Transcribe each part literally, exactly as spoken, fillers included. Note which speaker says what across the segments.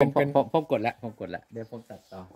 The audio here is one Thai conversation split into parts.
Speaker 1: ผมผมผมผมกดแล้วผมกดแล้วเดี๋ยวผมตัดต่อ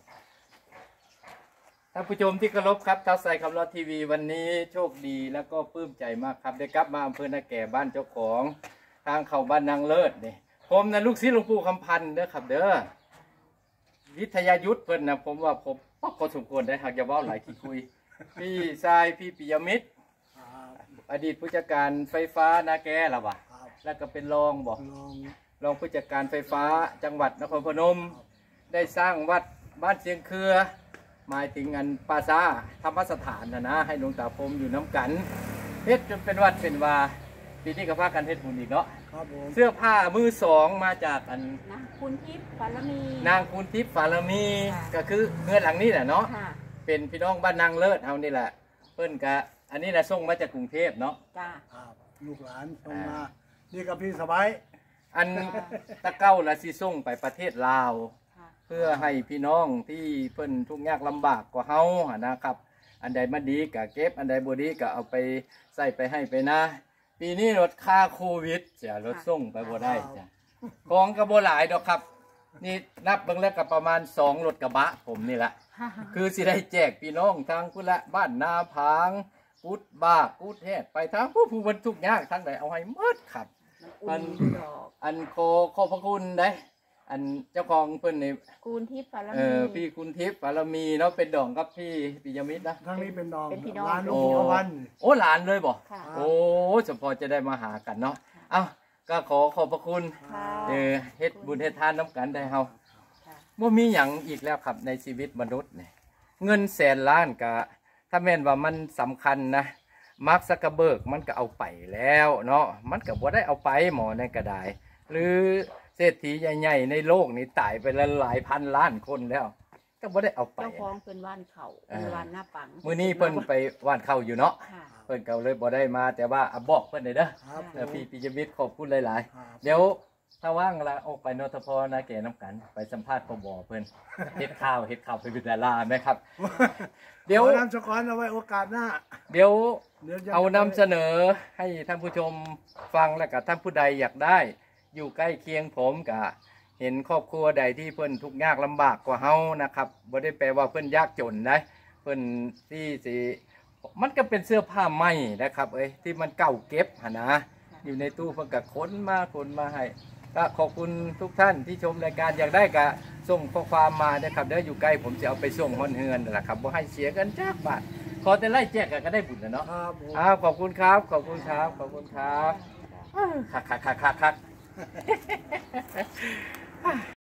Speaker 1: ท่านผู้ชมที่เคารพครับท้าวไซคำรอดทีวีวันนี้โชคดีแล้วก็ปลื้มใจมากครับได้กลับมาอำเภอนาแก่บ้านเจ้าของทางเข้าบ้านนางเลิศนี่ผมนะลูกศิษย์หลวงปู่คำพันธ์เด้อครับเด้อวิทยายุทธเพิ่นนะผมว่าผมพอสมควรได้หากจะว่าหลายที่คุยพี่ชายพี่ปิยมิตรอดีตผู้จัดการไฟฟ้านาแก่ละวะแล้วก็เป็นรองบอกรองผู้จัดการไฟฟ้าจังหวัดนครพนมได้สร้างวัดบ้านเชียงเครือหมายถึงอันปราสาทธรรมสถานนะนะให้หลวงตาพรมอยู่น้ำกันเฮ็ดจนเป็นวัดเป็นวาปีนี้ก็พากันเฮ็ดบุญอีกเนาะเสื้อผ้ามือสองมาจากอัน
Speaker 2: นางคุณทิพย์ฟารมี
Speaker 1: นางคุณทิพย์ฟารมีก็คือเงื่อนหลังนี้แหละเนาะเป็นพี่น้องบ้านนางเลิศเอานี่แหละเพิ่นกะอันนี้นะส่งมาจากกรุงเทพเนาะ
Speaker 2: จ้า
Speaker 3: ลูกหลานส่งมานี่กับพี่สบาย
Speaker 1: อันตะเก้าละสิส่งไปประเทศลาวเพื่อให้พี่น้องที่เพิ่นทุกข์ยากลำบากกว่าเฮานะครับอันใดมันดีก็เก็บอันใดบ่ดีก็เอาไปใส่ไปให้ไปนะปีนี้ลดค่าโควิดจะลดส่งไปบ่ได้จ้ะของก็บ่หลายดอกครับนี่นับเบิ่งแล้วก็ประมาณสองรถกระบะผมนี่แหละคือสิได้แจกพี่น้องทางพุ่นละบ้านนาพางกุดบ้ากุดแฮดไปทางผู้ผู้บรรทุกยากทางใดเอาให้หมดครับมันอันโคขอบพระคุณได้อันเจ้าของเพิ่นใน
Speaker 2: คุณทิพย์ฟารมี
Speaker 1: เออพี่คุณทิพย์ฟารมีเนาะเป็นดองกับพี่ปิยมิตรนะ
Speaker 3: ทางนี้เป็นดอง
Speaker 2: เป็นพี่น้อง
Speaker 3: หลานหลวงปู่วัน
Speaker 1: โอ้หลานเลยบ่โอ้เฉพาะจะได้มาหากันเนาะเอ้าก็ขอขอบพระคุณเออเฮ็ดบุญเฮ็ดทานน้ำกันได้เฮาบ่มีหยังอีกแล้วครับในชีวิตมนุษย์เนี่ยเงินแสนล้านก็ถ้าแม่นว่ามันสำคัญนะมาร์คซักเคอร์เบิร์กมันก็เอาไปแล้วเนาะมันก็บ่ได้เอาไปหมอในกระดาษหรือเศรษฐีใหญ่ๆในโลกนี้ตายไปหลายพันล้านคนแล้วก็บ่ได้เอาไป
Speaker 2: เจ้าของเป็นว่านเขาเป็นว่านหน้าปัง
Speaker 1: มื้อนี้เพิ่นไปว่านเข้าอยู่เนาะเพิ่นก็เลยบ่ได้มาแต่ว่าบอกเพิ่นได้เด้อพี่ปิยมิตรขอบคุณหลายๆเดี๋ยวถ้าว่างละออกไปนทพนะแก่น้ำกันไปสัมภาษณ์ปบเพิ่นเฮ็ดข่าวเฮ็ดข่าวไปเป็นดาราไหมครับ
Speaker 3: เดี๋ยวนำสกอนเอาไว้โอกาสหน้า
Speaker 1: เดี๋ยวเอานำเสนอให้ท่านผู้ชมฟังแล้วก็ท่านผู้ใดอยากได้อยู่ใกล้เคียงผมก็เห็นครอบครัวใดที่เพิ่นทุกข์ยากลำบากกว่าเฮานะครับบ่ได้แปลว่าเพิ่นยากจนนะเพิ่นที่สิมันก็เป็นเสื้อผ้าใหม่นะครับเอ้ยที่มันเก่าเก็บหั่นนะอยู่ในตู้เพิ่นก็ขนมาขนมาให้ก็ขอบคุณทุกท่านที่ชมรายการอยากได้ก็ส่งข้อความมานะครับเดี๋ยวอยู่ใกล้ผมจะเอาไปส่งฮอนเฮือนนั่นแหละครับบ่ให้เสียกันจักบาทขอแต่ไล่แจกก็ได้บุญนะเนาะ
Speaker 3: ครับ
Speaker 1: อ้าวขอบคุณครับขอบคุณครับขอบคุณครับคักคักคักคักคัก